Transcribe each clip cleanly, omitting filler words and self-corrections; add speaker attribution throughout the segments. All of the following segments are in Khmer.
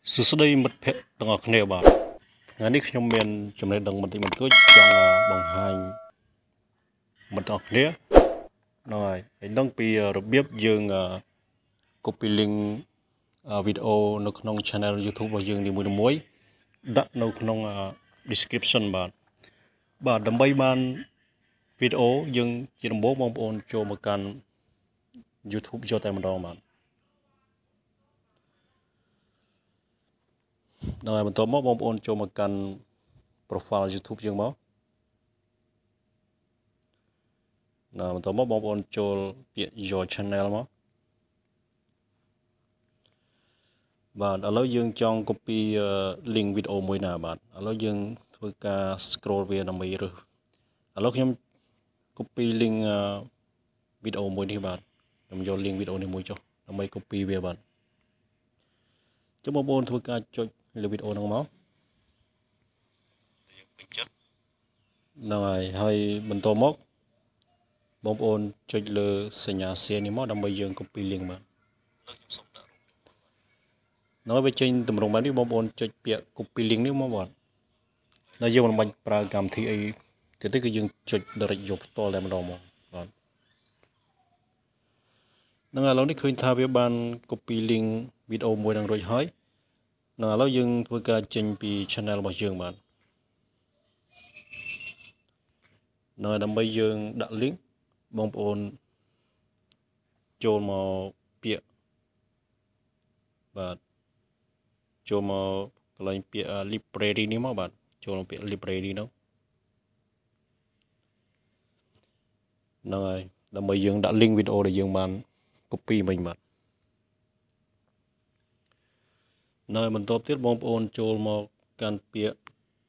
Speaker 1: សួស្តីមិត្តភ័ក្តិទាំងអស់គ្នាបាទថ្ងៃនេះខ្ញុំមានចំណេះដឹងបន្តិចបន្តួចចង់បង្ហាញមិត្តទាំងអស់គ្នាហ្នឹងហើយដឹងពីរបៀបយើង copy link វីដេអូនៅក្នុង channel YouTube របស់យើងនីមួយៗដាក់នៅក្នុង description បាទដើម្បីបានវីដេអូយើងជាដំបូងបងប្អូនចូលមកកាន់ YouTube យកតែម្ដងបាទដល់ហើយបន្ទាប់មកបងប្អូនចូលមកកាន់ profile YouTube យើងមកបន្ទាប់មកបងប្អូនចូលពាក្យ your channel មកបាទឥឡូវយើងចង់ copy link វីដេអូមួយណាបាទឥឡូវយើងធ្វើការ scroll វាដើម្បីរើសឥឡូវខ្ញុំ copy link វីដេអូមួយនេះបាទខ្ញុំយក link វីដេអូនេះមួយចុះដើម្បី copy វាបាទចុះបងប្អូនធ្វើការចុចលើវីដេអូហ្នឹងមកយើងពេញចិត្តហ្នឹងហើយបន្តមកបងប្អូនចុចលើសញ្ញា share នេះមកដើម្បីយើង copy link បាទលើខ្ញុំសុំដាក់រូបនោះវាចេញតម្រងបែបនេះបងប្អូនចុចពាក្យ copy link នេះមកបាទហើយយើងមិនបាច់ប្រើកម្មវិធីអីទៀតទេគឺយើងចុច direct យកផ្ទាល់តែម្ដងមកបាទហ្នឹងឥឡូវនេះឃើញថាវាបាន copy link វីដេអូមួយនឹងរួចហើយឥឡូវយើងធ្វើការចេញពី channel របស់យើងបាទដើម្បីយើងដាក់ link បងប្អូនចូលមកពាក្យបាទចូលមកកន្លែងពាក្យ library នេះមកបាទចូលមកពាក្យ library នោះហ្នឹងហើយដើម្បីយើងដាក់ link វីដេអូដែលយើងបាន copy មិញបាទនៅបន្ទាប់ទៀតបងប្អូនចូលមកកាន់ពាក្យ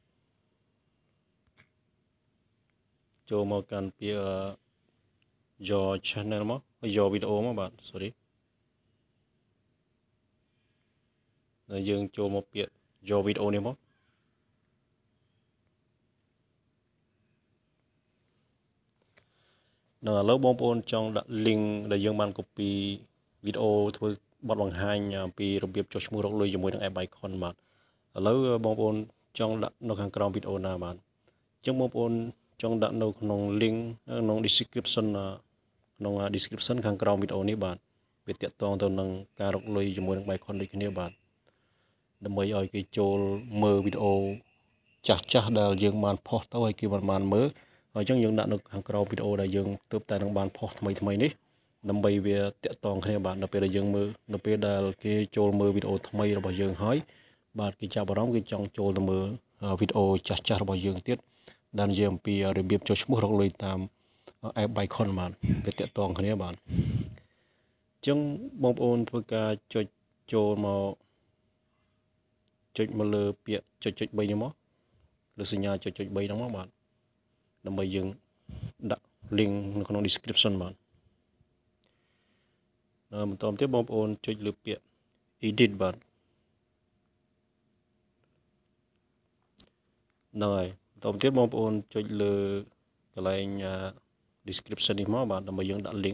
Speaker 1: your channel មក your វីដេអូមកបាទ sorry ហើយយើងចូលមកពាក្យ your វីដេអូនេះមកឥឡូវបងប្អូនចង់ដាក់ link ដែលយើងបាន copy វីដេអូធ្វើបទបង្ហាញពីរបៀបចុះឈ្មោះរកលុយជាមួយនឹង app icon បាទឥឡូវបងប្អូនចង់ដាក់នៅខាងក្រោមវីដេអូណាបាទអញ្ចឹងបងប្អូនចង់ដាក់នៅក្នុង link ក្នុង description ខាងក្រោមវីដេអូនេះបាទវាទាក់ទងទៅនឹងការរកលុយជាមួយនឹង icon ដូចគ្នាបាទដើម្បីឲ្យគេចូលមើលវីដេអូចាស់ដែលយើងបានផុសទៅឲ្យគេបានមើលហើយអញ្ចឹងយើងដាក់នៅខាងក្រោមវីដេអូដែលយើងទើបតែនឹងបានផុសថ្មីនេះដើម្បីវាតាក់ទងគ្នាបាទនៅពេលដែលយើងមើលនៅពេលដែលគេចូលមើលវីដេអូថ្មីរបស់យើងហើយបាទគេចាប់អារម្មណ៍គេចង់ចូលទៅមើលវីដេអូចាស់របស់យើងទៀតដែលនិយាយអំពីរបៀបចុះឈ្មោះរកលុយតាម app icon បាទវាតាក់ទងគ្នាបាទអញ្ចឹងបងប្អូនធ្វើការចុចចូលមកចុចមកលើពាក្យចុច3នេះមកលើសញ្ញាចុច3ហ្នឹងមកបាទដើម្បីយើងដាក់ link នៅក្នុង description បាទបន្តទៀតបងប្អូនចុចលើពាក្យ edit បាទហ្នឹងហើយបន្តទៀតបងប្អូនចុចលើកន្លែង description នេះមកបាទដើម្បីយើងដាក់ link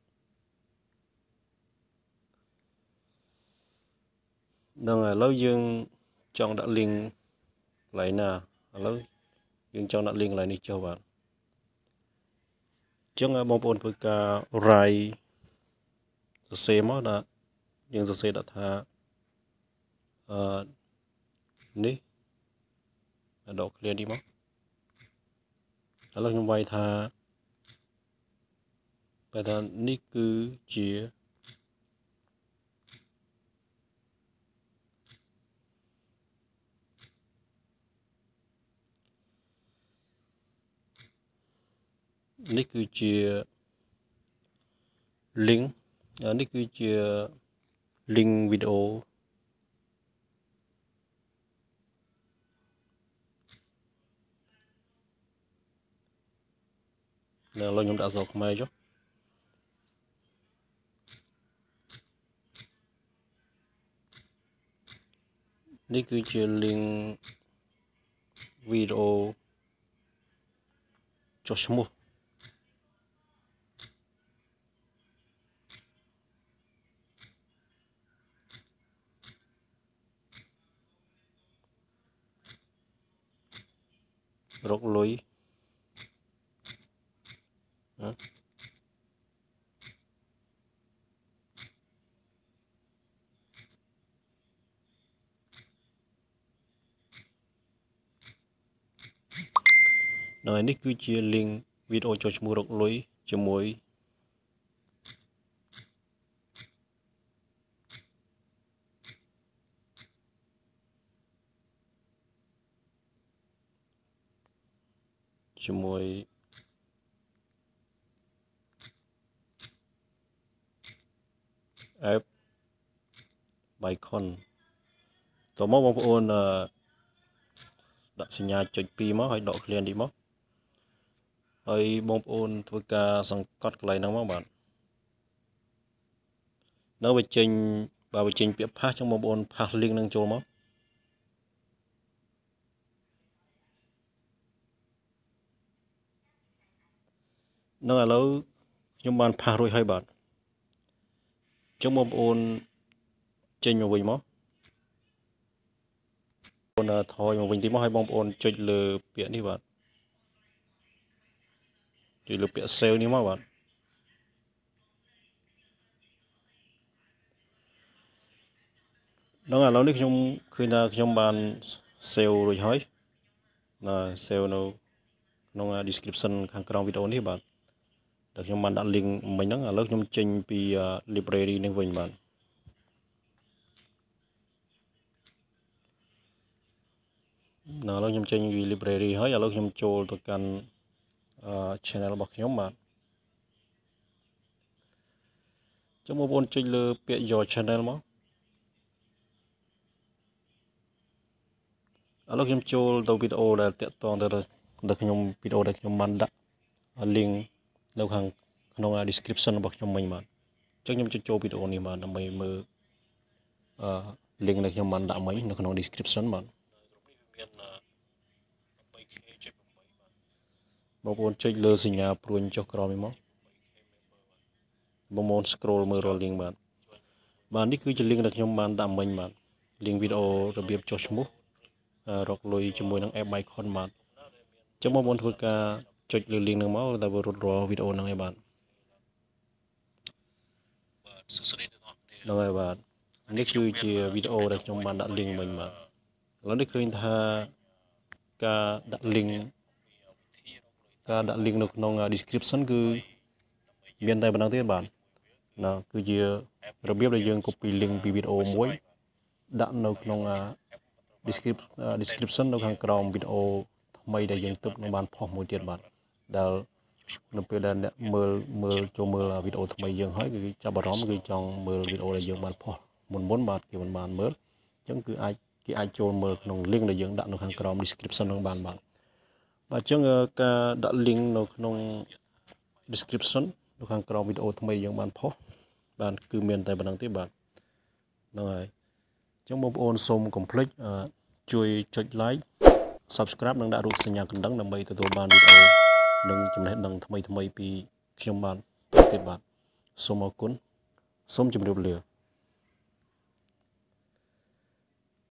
Speaker 1: ហ្នឹងហើយឥឡូវយើងចង់ដាក់ link កន្លែងណាឥឡូវយើងចង់ដាក់ link កន្លែងនេះចុះបាទអញ្ចឹងបងប្អូនធ្វើការ write សរសេរមកដាក់យើងសរសេរដាក់ថានេះដក clear នេះមកឥឡូវខ្ញុំវាយថានេះគឺជាlink នេះគឺជា link វីដេអូឥឡូវខ្ញុំដាក់អក្សរខ្មែរចុះនេះគឺជា link វីដេអូចុះឈ្មោះរកលុយនៅនេះគឺជា link វីដេអូចូលឈ្មោះរកលុយជាមួយapp Bicon តោះមកបងប្អូនដាក់សញ្ញាចុច2មកហើយដក clear នេះមកហើយបងប្អូនធ្វើការសង្កត់កន្លែងហ្នឹងមកបាទនៅបើចេញពាក្យផាសចឹងបងប្អូនផាស link ហ្នឹងចូលមកនឹងឥឡូវខ្ញុំបានផាសរួចហើយបាទចឹងបងប្អូនចេញមកវិញមកបងប្អូនថយមកវិញទីមកហើយបងប្អូនចុចលើពាក្យនេះបាទចុចលើពាក្យ save នេះមកបាទដល់ឥឡូវនេះខ្ញុំឃើញថាខ្ញុំបាន save រួចហើយណា save នៅក្នុង description ខាងក្រោមវីដេអូនេះបាទដែលខ្ញុំបានដាក់ link មិញហ្នឹងឥឡូវខ្ញុំចេញពី library នេះវិញបាទឥឡូវខ្ញុំចេញពី library ហើយឥឡូវខ្ញុំចូលទៅកាន់ channel របស់ខ្ញុំបាទចឹងបងប្អូនចុចលើពាក្យ your channel មកឥឡូវខ្ញុំចូលទៅវីដេអូដែលតាក់ទងទៅខ្ញុំវីដេអូដែលខ្ញុំបានដាក់ link នៅខាងក្នុង description របស់ខ្ញុំមិញបាទអញ្ចឹងខ្ញុំចុចចូលវីដេអូនេះបាទដើម្បីមើលlink ដែលខ្ញុំបានដាក់មិញនៅក្នុង description បាទមាន 3K ចុច 8 បាទបងប្អូនចុចលើសញ្ញាព្រួញចុះក្រោមនេះមកបងប្អូន scroll មើលរាល់ link បាទនេះគឺជា link ដែលខ្ញុំបានដាក់មិញបាទ link វីដេអូរបៀបចុះឈ្មោះរកលុយជាមួយនឹង app Bicon បាទអញ្ចឹងបងប្អូនធ្វើការចុចលើ link ហ្នឹងមកតែវារត់រាល់វីដេអូហ្នឹងឯងបាទសួស្តីទាំងអស់គ្នាហ្នឹងហើយបាទនេះគឺជាវីដេអូដែលខ្ញុំបានដាក់ link មិញបាទឥឡូវនេះឃើញថាការដាក់ link នៅក្នុង description គឺមានតែប៉ុណ្ណឹងទេបាទណាគឺជារបៀបដែលយើង copy link ពីវីដេអូមួយដាក់នៅក្នុង description នៅខាងក្រោមវីដេអូថ្មីដែលយើងទើបនឹងបានផុសមួយទៀតបាទដែលនៅពេលដែលអ្នកមើលចូលមើលវីដេអូថ្មីយើងហើយគឺចាប់អារម្មណ៍គឺចង់មើលវីដេអូដែលយើងបានផុសមុនបាទគេមិនបានមើលអញ្ចឹងគឺគេអាចចូលមើលក្នុង link ដែលយើងដាក់នៅខាងក្រោម description នោះបានបាទអញ្ចឹងការដាក់ link នៅក្នុង description នៅខាងក្រោមវីដេអូថ្មីយើងបានផុសបាទគឺមានតែប៉ុណ្្នឹងទេបាទហ្នឹងហើយអញ្ចឹងបងប្អូនសូមកុំភ្លេចជួយចុច like subscribe និងដាក់រូបសញ្ញាកណ្ដឹងដើម្បីទទួលបានវីដេអូនិងចំណេះដឹងថ្មីពីខ្ញុំបាទតទៅទៀតបាទសូមអរគុណសូមជម្រាបលា